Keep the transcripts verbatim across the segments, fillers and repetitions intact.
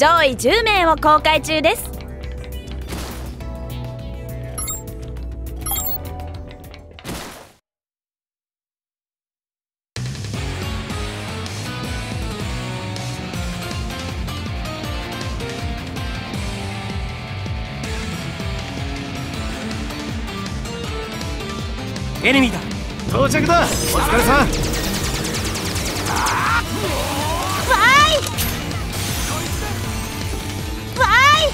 上位じゅうめいを公開中です。 エネミーだ。到着だ。お疲れさん。 わーいわー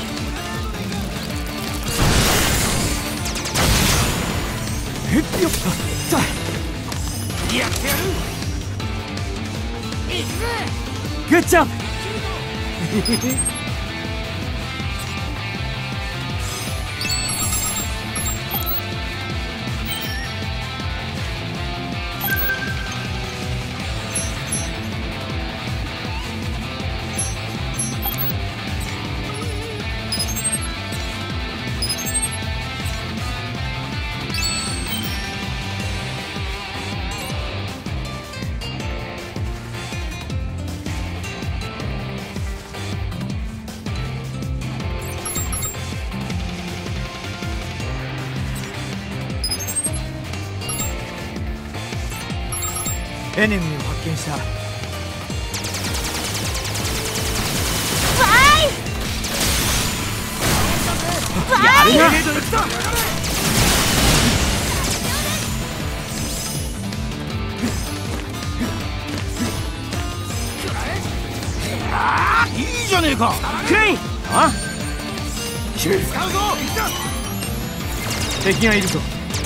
い。 えっよっさあやってやる。いくぜ。グッジョブ。エネミーを発見した。わーいわーい。 やるな。ああ、いいじゃねえか。クレイン。あ使うぞ。敵がいるぞ。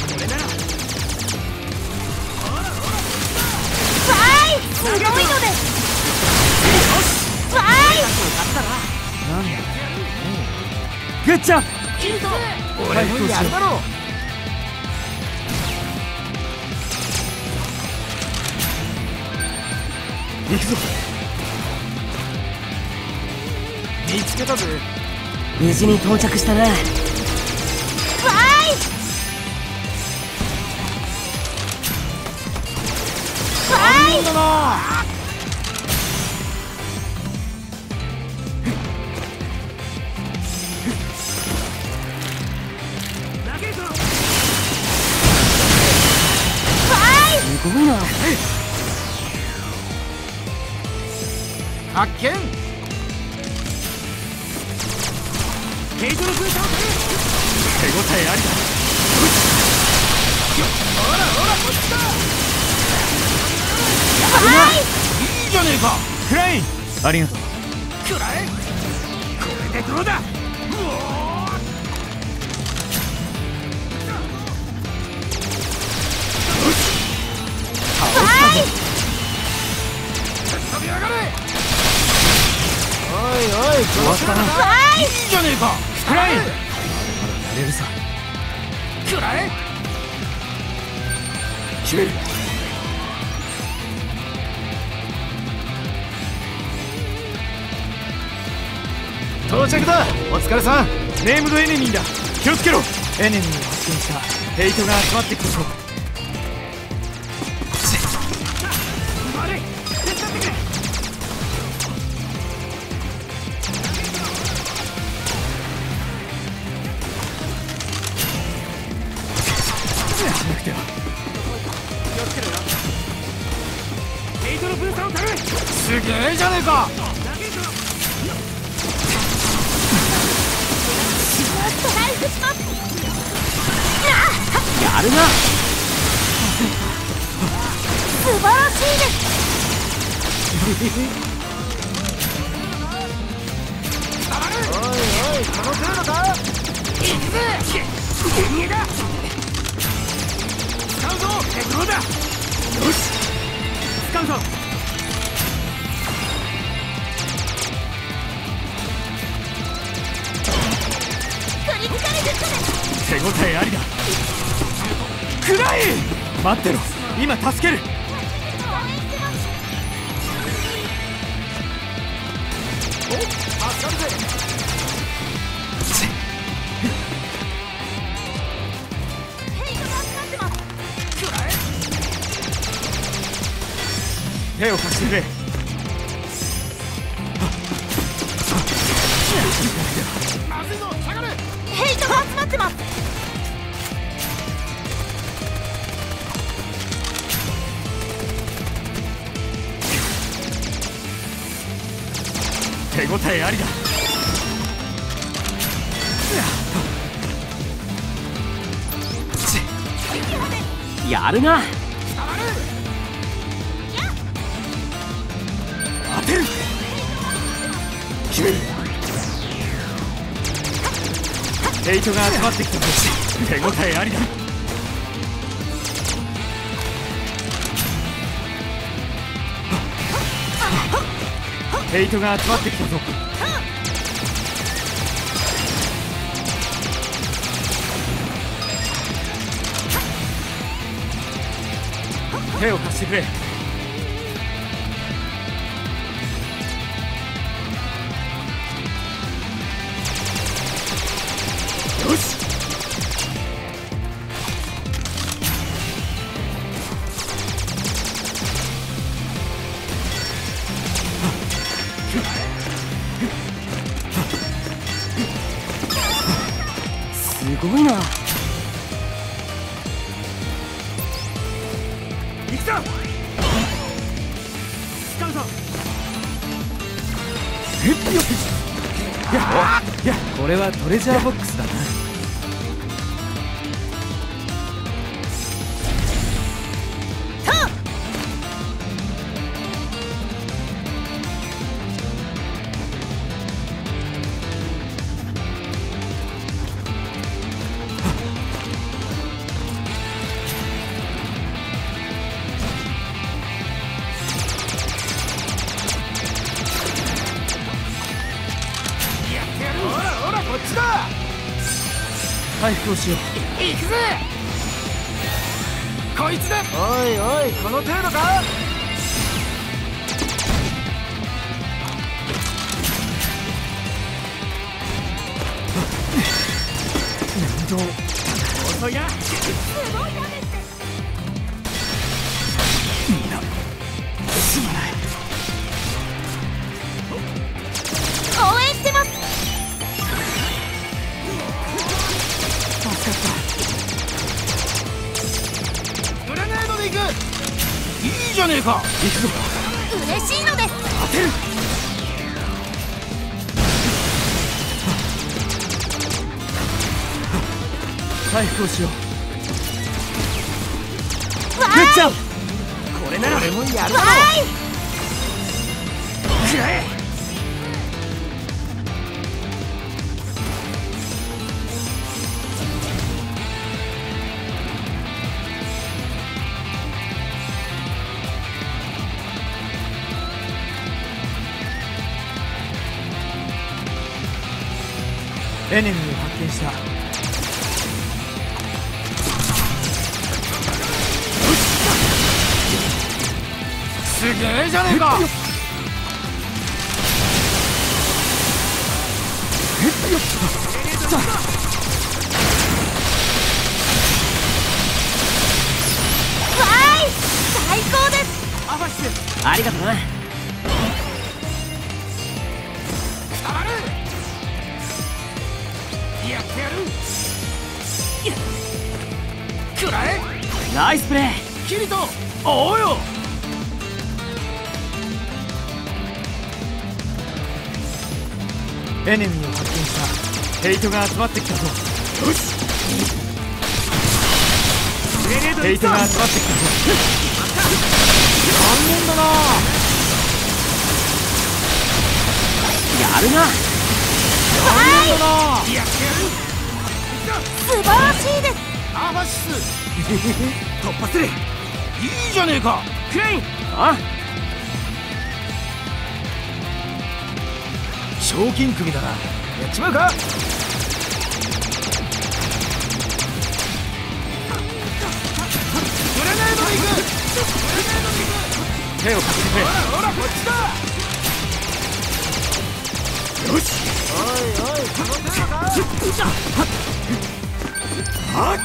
すごいのです。わーい。 なんだ。グッジョブ。俺もやるだろう。行くぞ。見つけたぜ。 無事に到着したな。わーい。 だな。 すごいな。 発見。ケイトの空間を取る。手応えありだ。ほらほらこっちだ。いいじゃねえか。クライン。ありがとう。くらえ。これでどうだ。うおよし。倒したぞ。飛び上がれ。おいおい、終わったな。いいじゃねえか。クライン。まだまだやれるさ。くらえ。決める。到着だ。お疲れさん。ネームドエネミーだ。気をつけろ。エネミーを発見した。ヘイトが集まってきたぞ。しなくては。気をつけろよ。ヘイトの分散を取る。すげえじゃねえか。やるな。 素晴らしいです。 おいおい、この程度か。行くぜ。逃げだ。使うぞ。手黒だ。よし。使うぞ。手応えありだ。クライン。待ってろ。今助ける。お、助かるぜ。手を貸してくれ。 ってます。 手応えありだ。やるな。当てる。決める。ヘイトが集まってきたぞ。手応えありだ。ヘイトが集まってきたぞ。手を貸してくれ。よし。 すごいな。 行くぞ。使うぞ。えっよっ。いや、いや、これはトレジャーボックスだな。回復をしよう。行くぜ。こいつだ。おいおい、この程度か。面倒。遅いな。すごいダメって。みんなすまない。 応援してます。 グレネードで行く。いいじゃねえか。行くぞ。 嬉しいのです。 当てる。回復をしよう。 わグッジョブ。これなら俺もやるだろう。くらえ。エネミーを発見した。すげえじゃねえか。わーい、最高です。 アファシス、 ありがとうな。 やってやる。くらえ。 ナイスプレー。 キリト、おうよ。エネミーを発見した。ヘイトが集まってきたぞ。よし。ヘイトが集まってきたぞ。残念だな。 やるな。 残念だな。やってやる。 素晴らしいです。 アファシス突破する。いいじゃねえか。 クレイン。あ、 賞金首だな。やっちまうか。グレネードで行く。手を貸してくれ。ほらほら、こっちだ。よし。おいおい、この程度か。はっ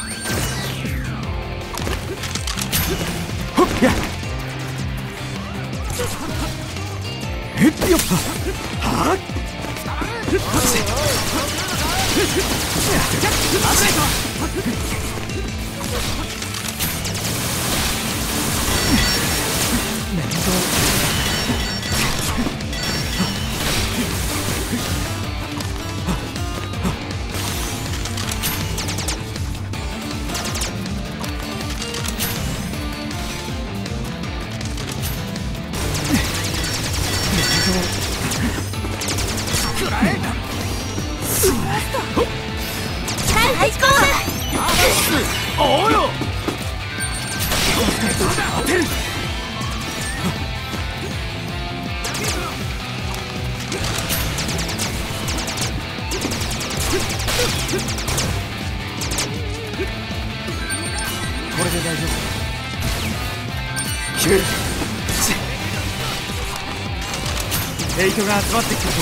ほっや。えっよっはっ。 最高だ。 おうよ。当てる。これで大丈夫。決める。ヘイトが集まってきたぞ。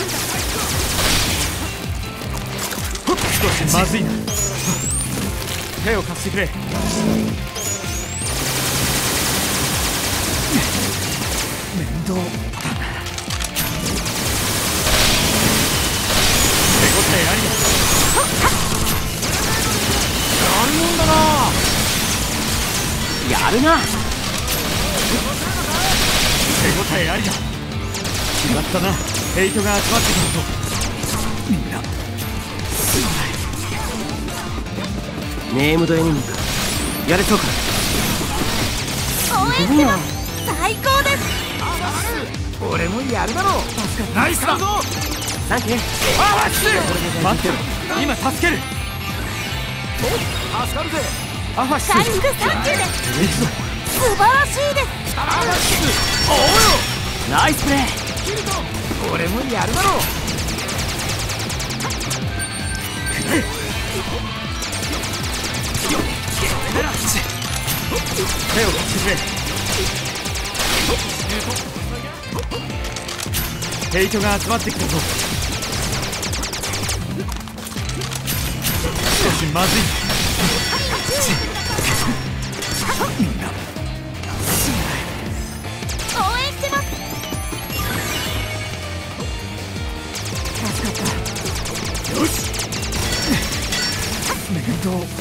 少しまずいな。手を貸してくれ。面倒だな。手応えありだ。やるもんだな。 やるな。 手応えありだ。決まったな。ヘイトが集まってくるぞ。みんなすまない。 ネームドエニミーか。やれそうか。 応援してます。最高です。 俺もやるだろう。ナイスだぞ。 サンキュー。 あっつ待ってろ。今助ける。助かるぜ。アファシタイミングサンキューです。素晴らしいです。 おうよ。 ナイスプレー。 俺もやるだろう。手を貸してくれ。ヘイトが集まってきたぞ。少しまずい。みんなすまない。 応援してます。 助かった。よし。面倒。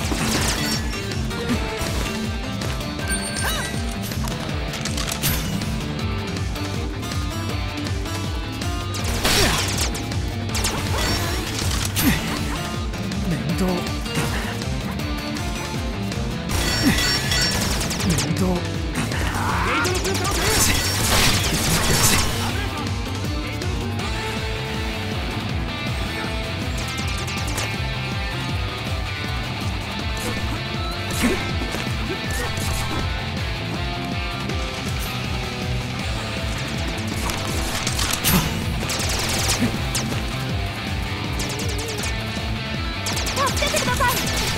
面倒だな。面倒だな。 助けてください。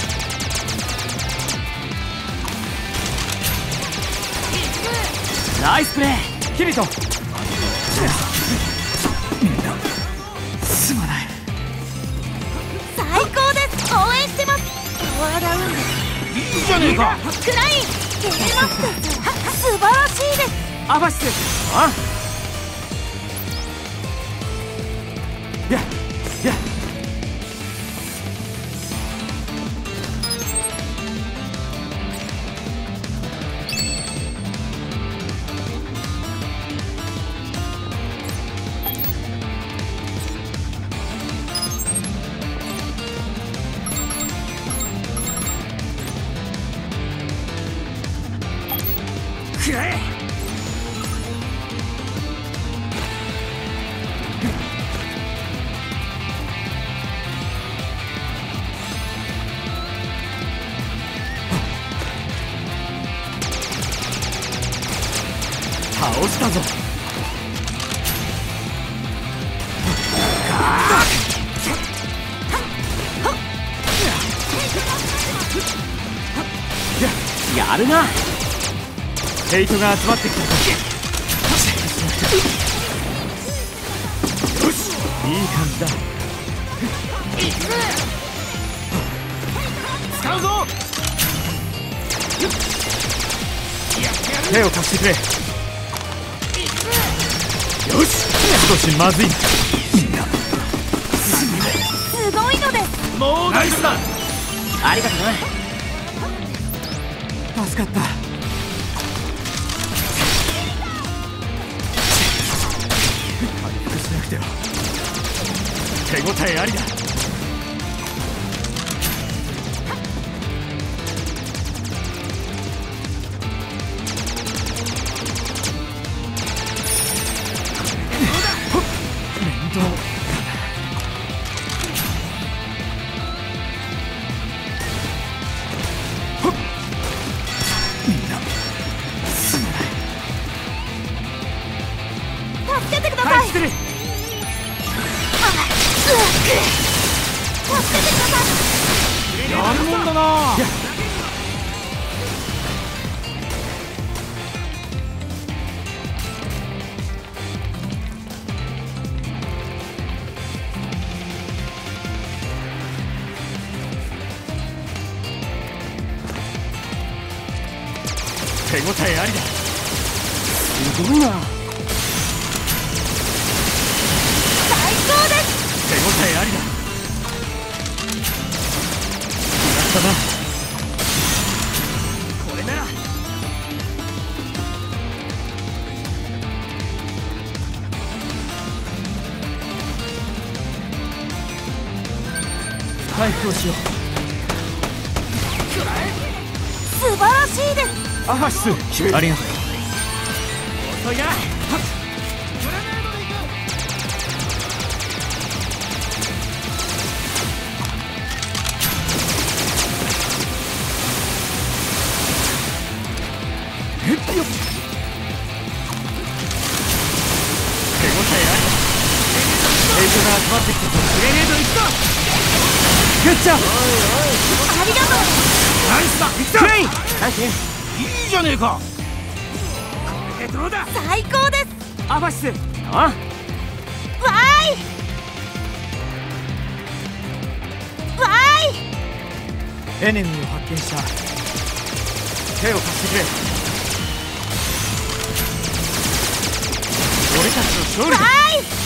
ナイスプレー。 キリト。みんなすまない。 最高です。応援してます。パワーダウンです。 いいじゃねえか。 クラインゲームアップです。素晴らしいです。 アファシス。あややくらえ。倒したぞ。 やるな。 ヘイトが集まってきたぞ。よし、いい感じだ。使うぞ。手を貸してくれ。よし、少しまずい。みんな素晴すごいのです。 もうナイスだ。 ありがとな。 助かった。回復しなくては。手応えありだ。面倒。みんなすまない。 助けてください。 はい、してる。 助けてください。 やるもんだな。手応えありだ。 すごいな。 最高です。 手応えありだ。やったな。 これなら。 回復をしよう。 素晴らしいです。 アハシス、ありがとう。 遅いな。 えっよっ。手応えあり。エイトが集まってきたぞ。 グレネード行くぞ。 グッチャー。 ありがとう。 ナイスだ。行くぞ。 クレイン。サンキュー。 いいじゃねえか。 え、どうだ。 最高です。 アファシス。あ。 わーいわーい。 エネミーを発見した。手を貸してくれ。俺たちの勝利だ。 わーい